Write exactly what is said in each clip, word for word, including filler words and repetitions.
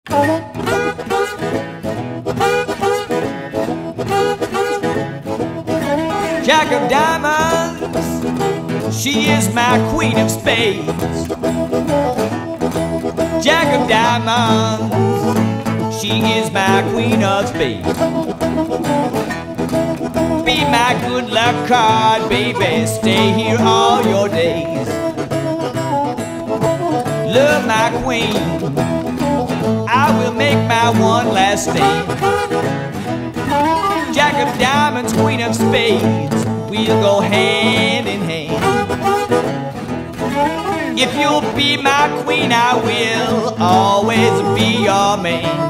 Jack of diamonds, she is my queen of spades. Jack of diamonds, she is my queen of spades. Be my good luck card, baby, stay here all your days. Love my queen, I will make my one last stand. Jack of diamonds, queen of spades, we'll go hand in hand. If you'll be my queen, I will always be your man.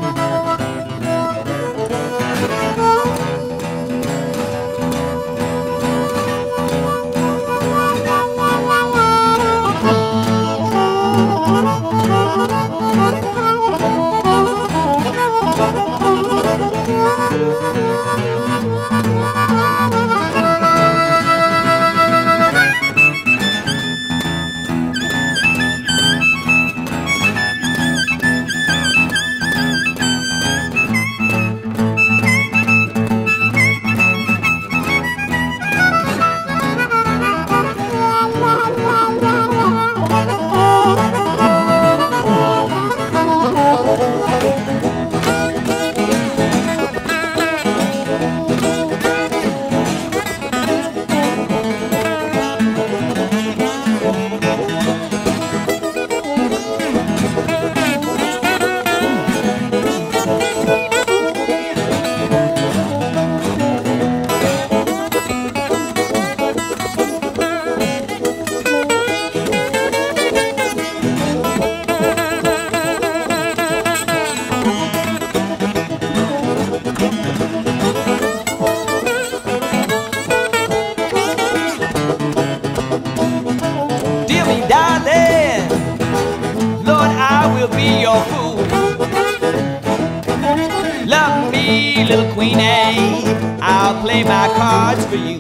Darling, Lord, I will be your fool. Love me, little queenie, I'll play my cards for you.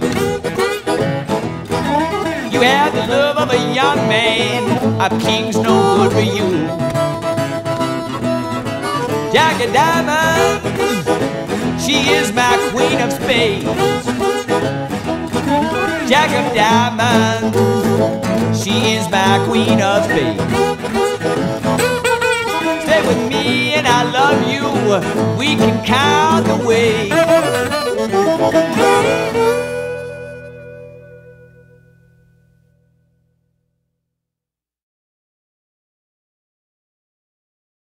You have the love of a young man, a king's no good for you. Jack of diamonds, she is my queen of spades. Jack of diamonds, she is my queen of spades. Stay with me and I love you, we can count the ways.